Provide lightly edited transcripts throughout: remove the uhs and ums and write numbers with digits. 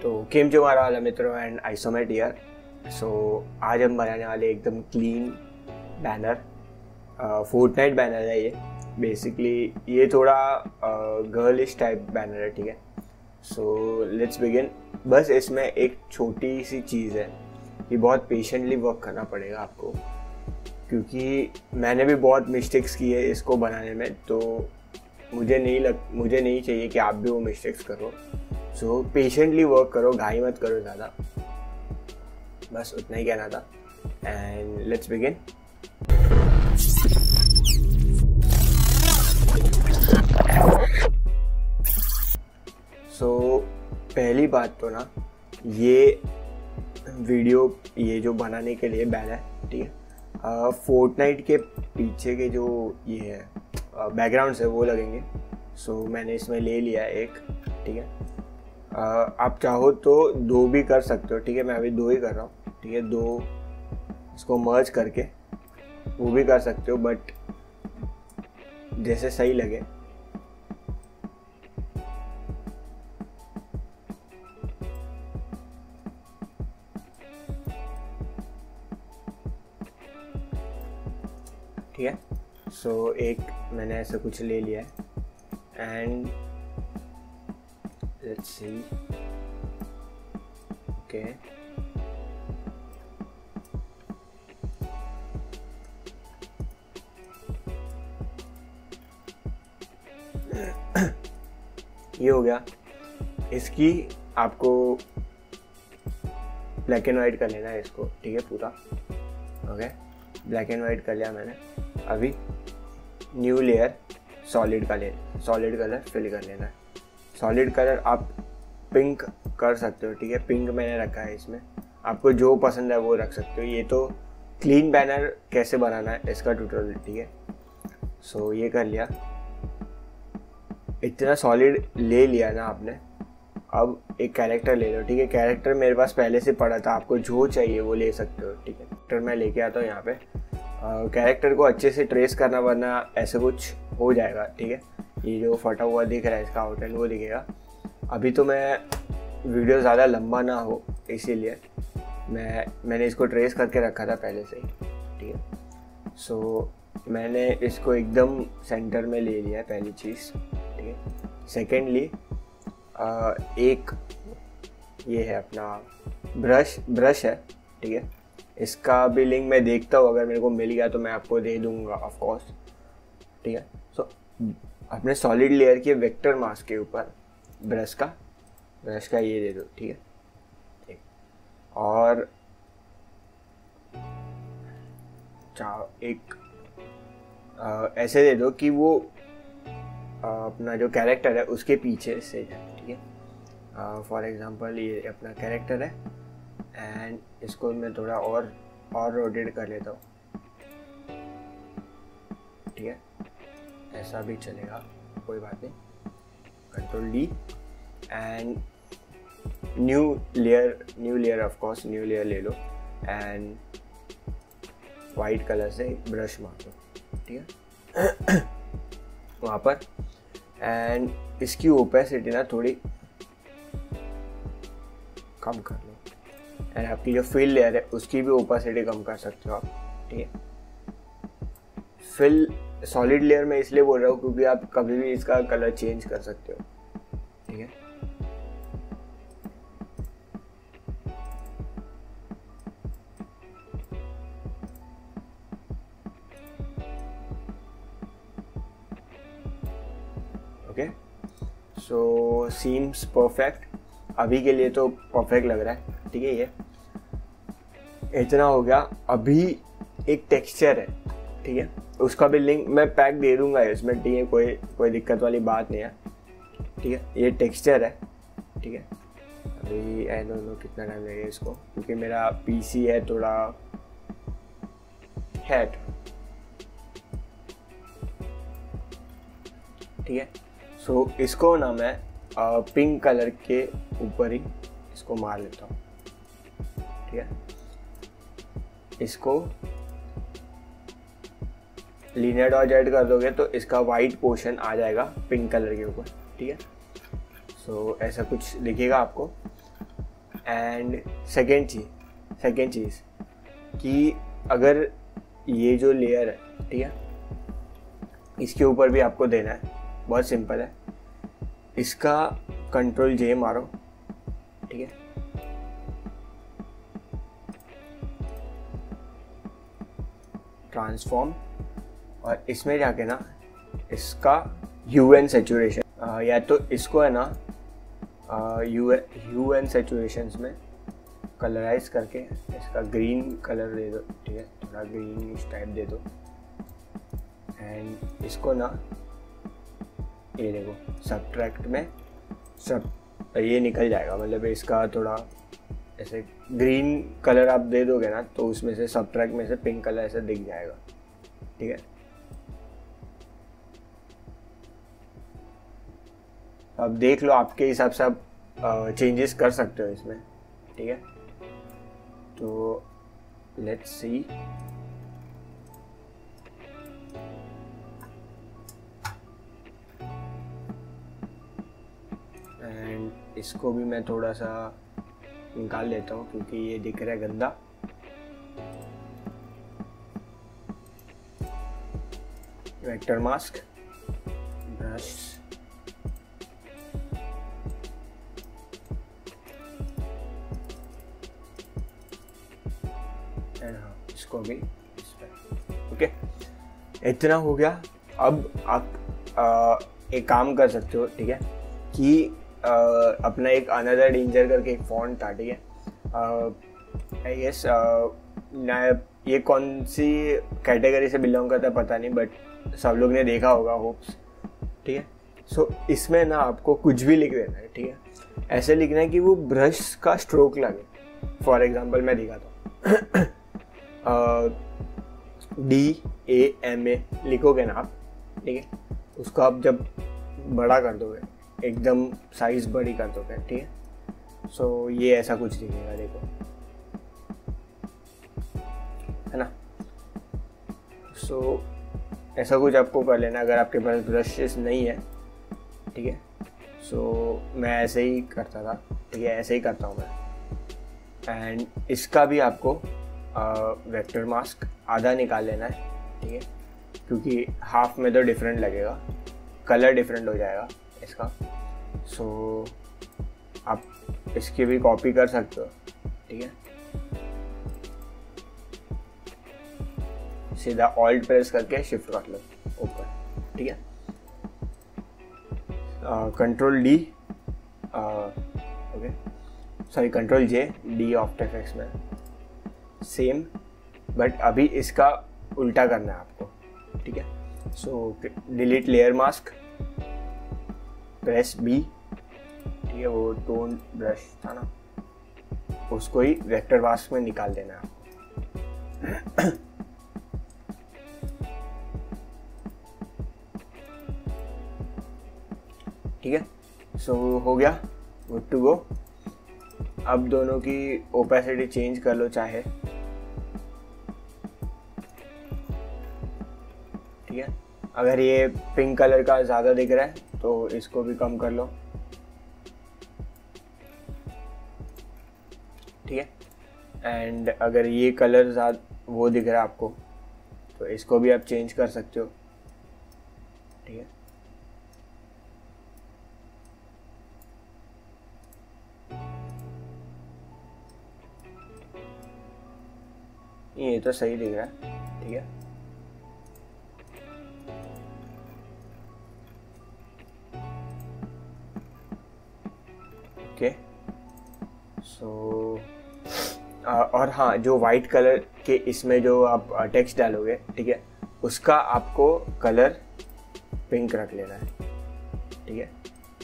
तो केम जो हमारा वाला मित्रों एंड आइसोमेट ईयर। सो आज हम बनाने वाले एकदम क्लीन बैनर, फोर्टनाइट बैनर है ये। बेसिकली ये थोड़ा गर्लिश टाइप बैनर है, ठीक है। So let's begin. बस इसमें एक छोटी सी चीज़ है कि बहुत पेशेंटली वर्क करना पड़ेगा आपको, क्योंकि मैंने भी बहुत मिस्टेक्स की है इसको बनाने में। तो मुझे नहीं चाहिए कि आप भी वो मिस्टेक्स करो। सो पेशेंटली वर्क करो, घाई मत करो ज़्यादा। बस उतना ही कहना था एंड लेट्स बिगिन। सो पहली बात तो ना, ये वीडियो ये जो बनाने के लिए बैनर, ठीक है, फोर्टनाइट के पीछे के जो ये है बैकग्राउंड्स है वो लगेंगे। सो मैंने इसमें ले लिया एक, ठीक है। आप चाहो तो दो भी कर सकते हो, ठीक है। मैं अभी दो ही कर रहा हूँ, ठीक है। दो इसको मर्ज करके वो भी कर सकते हो, बट जैसे सही लगे। ठीक है। सो एक मैंने ऐसा कुछ ले लिया है एंड लेट्स सी। ओके, ये हो गया। इसकी आपको ब्लैक एंड वाइट कर लेना है इसको, ठीक है, पूरा। ओके, ब्लैक एंड वाइट कर लिया मैंने। अभी new layer solid colour fill कर लेना है। सॉलिड कलर आप पिंक कर सकते हो, ठीक है। पिंक मैंने रखा है इसमें, आपको जो पसंद है वो रख सकते हो। ये तो क्लीन बैनर कैसे बनाना है इसका ट्यूटोरियल, ठीक है। सो ये कर लिया। इतना सॉलिड ले लिया ना आपने। अब एक कैरेक्टर ले लो, ठीक है। कैरेक्टर मेरे पास पहले से पड़ा था, आपको जो चाहिए वो ले सकते हो, ठीक है। कैरेक्टर मैं लेके आता हूँ यहाँ पे। कैरेक्टर को अच्छे से ट्रेस करना, वरना ऐसे कुछ हो जाएगा, ठीक है। ये जो फटा हुआ दिख रहा है इसका आउटलाइन वो दिखेगा। अभी तो मैं वीडियो ज़्यादा लंबा ना हो इसीलिए मैंने इसको ट्रेस करके रखा था पहले से ही, ठीक है। सो मैंने इसको एकदम सेंटर में ले लिया है, पहली चीज़, ठीक है। सेकेंडली एक ये है अपना ब्रश है, ठीक है। इसका भी लिंक मैं देखता हूँ, अगर मेरे को मिल गया तो मैं आपको दे दूँगा ऑफ कोर्स, ठीक है। सो अपने सॉलिड लेयर के वेक्टर मास्क के ऊपर ब्रश का ये दे दो, ठीक है। और एक ऐसे दे दो कि वो अपना जो कैरेक्टर है उसके पीछे से जाए, ठीक है। फॉर एग्जांपल ये अपना कैरेक्टर है एंड इसको मैं थोड़ा और रोटेट कर लेता हूँ, ठीक है। ऐसा भी चलेगा, कोई बात नहीं। Control D and new layer of course new layer ले लो एंड वाइट कलर से ब्रश मार दो, ठीक है, वहाँ पर। एंड इसकी ओपेसिटी ना थोड़ी कम कर लो एंड आपकी जो फिल लेयर है उसकी भी ओपेसिटी कम कर सकते हो आप, ठीक है। फिल सॉलिड लेयर में इसलिए बोल रहा हूँ क्योंकि आप कभी भी इसका कलर चेंज कर सकते हो, ठीक है। Okay, so seems perfect. अभी के लिए तो परफेक्ट लग रहा है, ठीक है। ये इतना हो गया। अभी एक टेक्सचर है, ठीक है, उसका भी लिंक मैं पैक दे दूंगा इसमें, ठीक है। कोई दिक्कत वाली बात नहीं है, ठीक है। ये टेक्सचर है, ठीक है। अभी आई डोंट नो कितना टाइम लगेगा इसको, क्योंकि मेरा पीसी है थोड़ा हैट, ठीक है। सो इसको ना मैं पिंक कलर के ऊपर ही इसको मार लेता हूँ, ठीक है। इसको लीनियर डॉज ऐड कर दोगे तो इसका वाइट पोर्शन आ जाएगा पिंक कलर के ऊपर, ठीक है। सो ऐसा कुछ दिखेगा आपको। एंड सेकेंड चीज़ कि अगर ये जो लेयर है, ठीक है, इसके ऊपर भी आपको देना है। बहुत सिंपल है, इसका कंट्रोल जे मारो, ठीक है, ट्रांसफॉर्म, और इसमें जाके ना इसका ह्यू सैचुरेशन, या तो इसको है ना ह्यू एंड सैचुरेशंस में कलराइज करके इसका ग्रीन कलर दे दो, ठीक है, थोड़ा ग्रीन टाइप दे दो। एंड इसको ना ये देखो सब्ट्रैक्ट में सब ये निकल जाएगा, मतलब इसका थोड़ा ऐसे ग्रीन कलर आप दे दोगे ना तो उसमें से सब्ट्रैक्ट में से पिंक कलर ऐसे दिख जाएगा, ठीक है। अब देख लो आपके हिसाब से आप चेंजेस कर सकते हो इसमें, ठीक है। तो लेट्स सी, एंड इसको भी मैं थोड़ा सा निकाल लेता हूँ क्योंकि ये दिख रहा है गंदा। वेक्टर मास्क, ब्रश, एंड हाँ इसको भी इस पर, ओके, इतना हो गया। अब आप एक काम कर सकते हो, ठीक है, कि अपना एक अनदर डेंजर करके एक फॉन्ट था, ठीक है, आई गेस ये कौन सी कैटेगरी से बिलोंग करता है पता नहीं, बट सब लोग ने देखा होगा, होप्स, ठीक है। सो इसमें ना आपको कुछ भी लिख देना है, ठीक है, ऐसे लिखना है कि वो ब्रश का स्ट्रोक लगे। फॉर एग्जांपल मैं दिखाता हूँ, DAMA लिखोगे ना आप, ठीक है, उसको आप जब बड़ा कर दोगे, एकदम साइज बड़ी कर दोगे, ठीक है, सो ये ऐसा कुछ दिखेगा, देखो, है ना। सो ऐसा कुछ आपको कर लेना अगर आपके पास ब्रशेस नहीं है, ठीक है। सो मैं ऐसे ही करता था, ठीक है, ऐसे ही करता हूँ मैं। एंड इसका भी आपको वेक्टर मास्क आधा निकाल लेना है, ठीक है, क्योंकि हाफ में तो डिफरेंट लगेगा, कलर डिफरेंट हो जाएगा इसका। सो आप इसकी भी कॉपी कर सकते हो, ठीक है, सीधा ऑल्ट प्रेस करके शिफ्ट कर लो ऊपर, ठीक है, control D, okay sorry control J, D after effects में सेम, बट अभी इसका उल्टा करना है आपको, ठीक है। So delete layer mask, press B, ठीक है, वो टोन ब्रश था ना, उसको ही वेक्टर मास्क में निकाल देना है आपको। ठीक है, सो हो गया, गुड टू गो। अब दोनों की ओपेसिटी चेंज कर लो चाहे, ठीक है, अगर ये पिंक कलर का ज़्यादा दिख रहा है तो इसको भी कम कर लो, ठीक है, एंड अगर ये कलर ज़्यादा वो दिख रहा है आपको तो इसको भी आप चेंज कर सकते हो, ठीक है। ये तो सही दिख रहा है, ठीक है, ओके। सो और हाँ, जो वाइट कलर के इसमें जो आप टेक्स्ट डालोगे, ठीक है, उसका आपको कलर पिंक रख लेना है, ठीक है,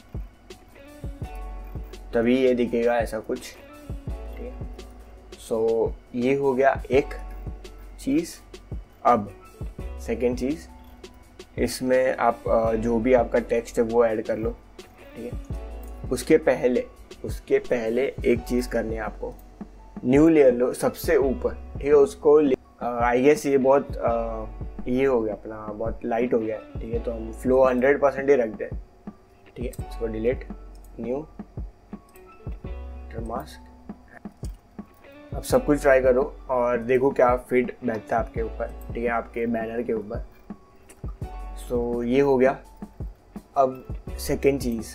तभी ये दिखेगा ऐसा कुछ, ठीक है। सो ये हो गया एक चीज़। अब सेकेंड चीज़, इसमें आप जो भी आपका टेक्स्ट है वो ऐड कर लो, ठीक है। उसके पहले एक चीज़ करनी है आपको, न्यू लेयर लो सबसे ऊपर, ठीक है, उसको आई गेस ये बहुत ये हो गया अपना, बहुत लाइट हो गया, ठीक है, तो हम फ्लो 100% ही रख दें, ठीक है। इसको डिलीट, न्यू मास्क, अब सब कुछ ट्राई करो और देखो क्या फिट बैठता है आपके ऊपर, ठीक है, आपके बैनर के ऊपर। सो ये हो गया। अब सेकेंड चीज़,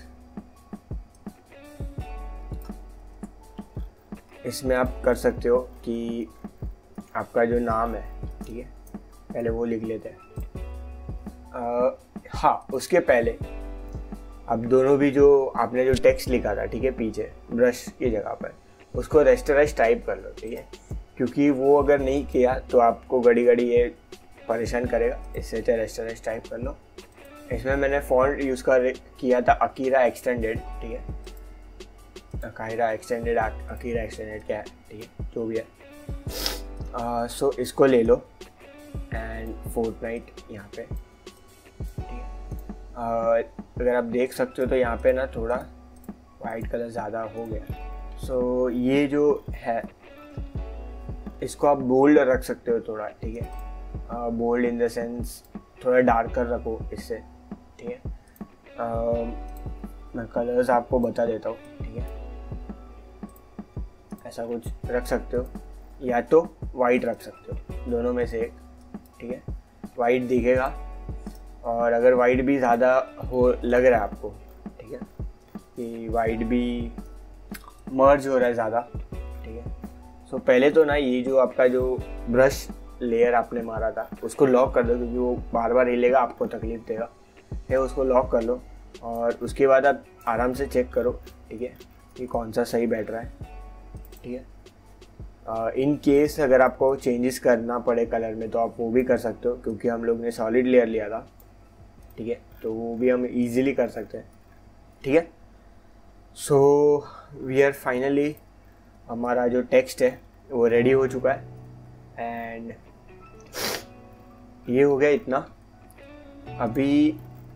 इसमें आप कर सकते हो कि आपका जो नाम है, ठीक है, पहले वो लिख लेते हैं। हाँ, उसके पहले अब दोनों भी जो आपने जो टेक्स्ट लिखा था, ठीक है, पीछे ब्रश की जगह पर, उसको रेस्टराइज टाइप कर लो, ठीक है, क्योंकि वो अगर नहीं किया तो आपको घड़ी घड़ी ये परेशान करेगा, इससे अच्छा रेस्टराइज टाइप कर लो। इसमें मैंने फॉन्ट यूज़ किया था अकीरा एक्सटेंडेड, ठीक है, अकीरा एक्सटेंडेड क्या है, ठीक है, जो भी है। सो इसको ले लो एंड फोर्टनाइट यहाँ पे, ठीक है। अगर आप देख सकते हो तो यहाँ पे ना थोड़ा वाइट कलर ज़्यादा हो गया। सो ये जो है इसको आप बोल्ड रख सकते हो थोड़ा, ठीक है, बोल्ड इन द सेंस थोड़ा डार्कर रखो इससे, ठीक है। मैं कलर्स आपको बता देता हूँ, ठीक है, ऐसा कुछ रख सकते हो या तो वाइट रख सकते हो, दोनों में से एक, ठीक है। वाइट दिखेगा, और अगर वाइट भी ज़्यादा हो लग रहा है आपको, ठीक है, कि वाइट भी मर्ज हो रहा है ज़्यादा, ठीक है, सो पहले तो ना ये जो आपका जो ब्रश लेयर आपने मारा था उसको लॉक कर दो, क्योंकि वो बार बार हिलेगा, आपको तकलीफ देगा, है, उसको लॉक कर लो। और उसके बाद आप आराम से चेक करो, ठीक है, कि कौन सा सही बैठ रहा है, ठीक है। इन केस अगर आपको चेंजेस करना पड़े कलर में तो आप वो भी कर सकते हो, क्योंकि हम लोग ने सॉलिड लेयर लिया था, ठीक है, तो वो भी हम इजीली कर सकते हैं, ठीक है। सो वी आर फाइनली, हमारा जो टेक्स्ट है वो रेडी हो चुका है एंड ये हो गया इतना। अभी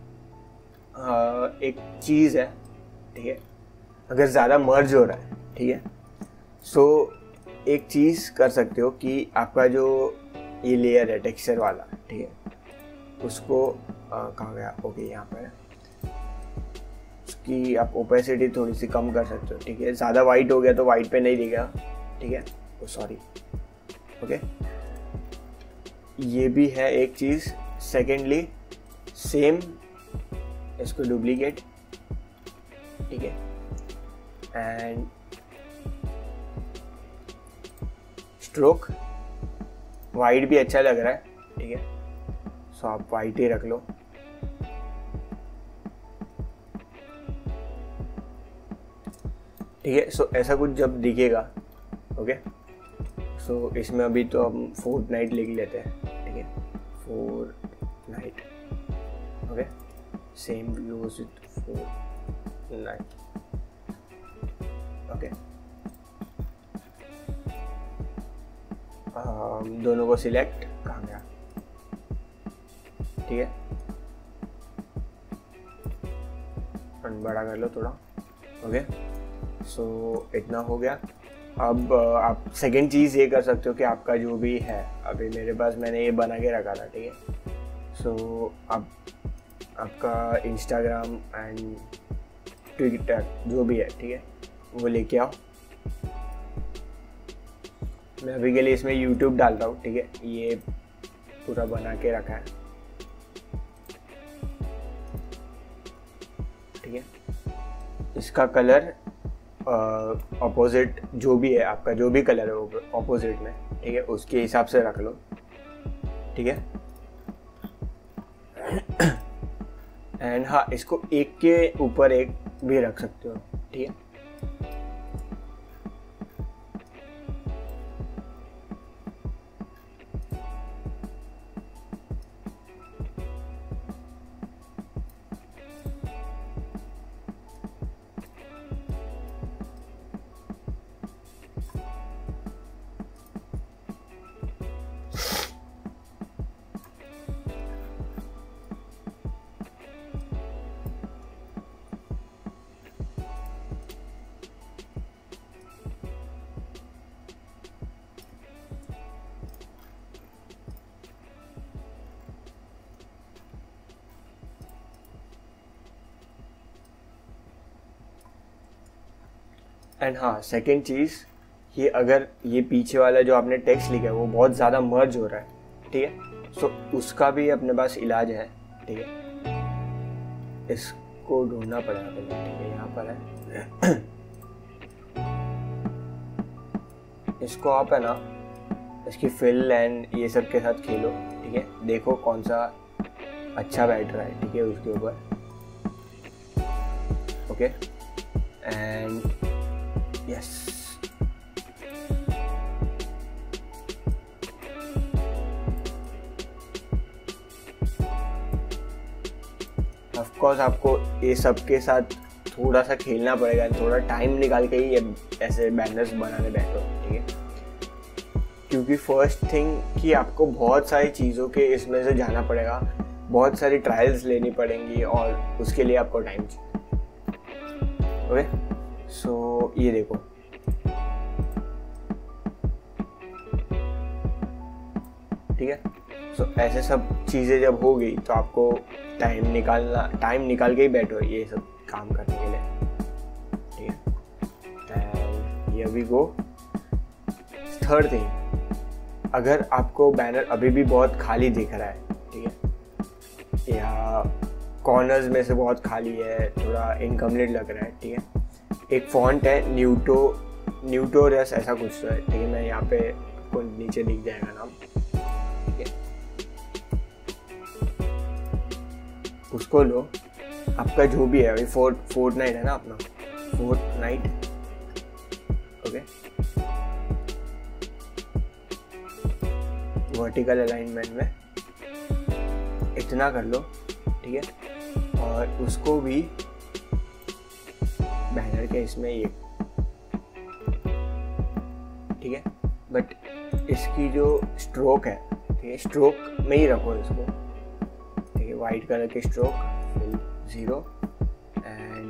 एक चीज़ है, ठीक है, अगर ज़्यादा मर्ज हो रहा है, ठीक है, सो एक चीज़ कर सकते हो कि आपका जो ये लेयर है टेक्सचर वाला, ठीक है, उसको कहाँ गया, ओके, यहाँ पर उसकी आप ओपेसिटी थोड़ी सी कम कर सकते हो, ठीक है। ज़्यादा वाइट हो गया तो वाइट पे नहीं दिखेगा, ठीक है, सॉरी, ओके। ये भी है एक चीज़। सेकेंडली सेम इसको डुप्लीकेट, ठीक है, एंड स्ट्रोक वाइट भी अच्छा लग रहा है, ठीक है, सो आप वाइट ही रख लो, ठीक है। सो ऐसा कुछ जब दिखेगा, ओके, सो इसमें अभी तो हम फोर्टनाइट लिख लेते हैं, ठीक है, Fortnite, okay, same use with Fortnite, okay. दोनों को सिलेक्ट, कहाँ गया, ठीक है, बड़ा कर लो थोड़ा, ओके। सो इतना हो गया। अब आप सेकेंड चीज़ ये कर सकते हो कि आपका जो भी है, अभी मेरे पास मैंने ये बना के रखा था, ठीक है, सो आप आपका इंस्टाग्राम एंड ट्विटर जो भी है, ठीक है, वो लेके आओ। मैं अभी के लिए इसमें यूट्यूब डालता हूँ, ठीक है, ये पूरा बना के रखा है, ठीक है। इसका कलर ऑपोजिट जो भी है, आपका जो भी कलर है वो ऑपोजिट में, ठीक है, उसके हिसाब से रख लो, ठीक है। एंड हाँ, इसको एक के ऊपर एक भी रख सकते हो, ठीक है। एंड हाँ, सेकेंड चीज़, कि अगर ये पीछे वाला जो आपने टेक्स्ट लिखा है वो बहुत ज़्यादा मर्ज हो रहा है, ठीक है, सो उसका भी अपने पास इलाज है, ठीक है। इसको ढूंढना पड़ेगा पहले, ठीक है, यहाँ पर है। इसको आप है ना इसकी फिल एंड ये सब के साथ खेलो, ठीक है, देखो कौन सा अच्छा बैठ रहा है, ठीक है, उसके ऊपर, okay, and yes, of course आपको ये सब के साथ थोड़ा सा खेलना पड़ेगा, थोड़ा टाइम निकाल के ही ये ऐसे बैनर्स बनाने बैठो, ठीक है, क्योंकि फर्स्ट थिंग कि आपको बहुत सारी चीज़ों के इसमें से जाना पड़ेगा, बहुत सारी ट्रायल्स लेनी पड़ेंगी और उसके लिए आपको टाइम चाहिए, ओके। सो ये देखो, ठीक है, सो ऐसे सब चीज़ें जब हो गई तो आपको टाइम निकाल के ही बैठो ये सब काम करने के लिए, ठीक है। And here we go. Third thing, अगर आपको बैनर अभी भी बहुत खाली दिख रहा है, ठीक है, या कॉर्नर्स में से बहुत खाली है, थोड़ा इनकम्प्लीट लग रहा है, ठीक है, एक फॉन्ट है न्यूटोरस ऐसा कुछ तो है, ठीक है, मैं यहाँ पे आपको नीचे दिख जाएगा नाम, ठीक है, उसको लो, आपका जो भी है, अभी फोर्टनाइट है ना अपना, फोर्टनाइट, ओके, वर्टिकल अलाइनमेंट में इतना कर लो, ठीक है, और उसको भी बैनर के इसमें ये, ठीक है, बट इसकी जो स्ट्रोक है, ठीक है, स्ट्रोक में ही रखो इसको, ठीक है, वाइट कलर की स्ट्रोक, फिर 0 एंड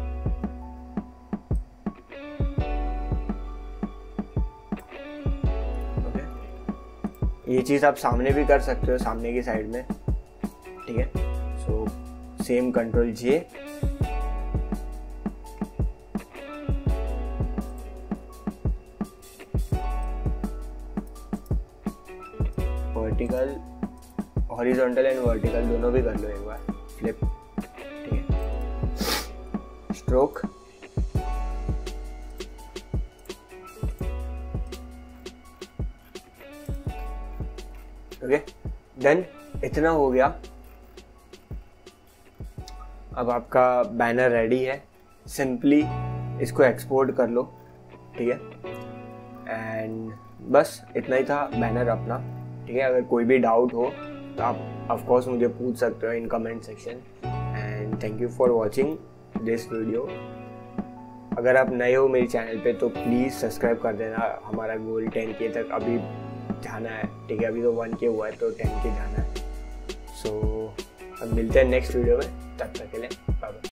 ये चीज़ आप सामने भी कर सकते हो, सामने की साइड में, ठीक है। So same control J, vertical, horizontal and vertical दोनों भी कर लो एक बार, फ्लिप, ठीक है, स्ट्रोक, ओके, देन इतना हो गया। अब आपका बैनर रेडी है, सिंपली इसको एक्सपोर्ट कर लो, ठीक है, एंड बस इतना ही था बैनर अपना, ठीक है। अगर कोई भी डाउट हो तो आप ऑफ कोर्स मुझे पूछ सकते हो in comment section, and thank you for watching this video. अगर आप नए हो मेरे चैनल पे तो प्लीज़ सब्सक्राइब कर देना, हमारा गोल 10K तक अभी जाना है, ठीक है, अभी तो 1K हुआ है तो 10K जाना है। सो अब मिलते हैं नेक्स्ट वीडियो में, तब तक के लिए बाय बाय।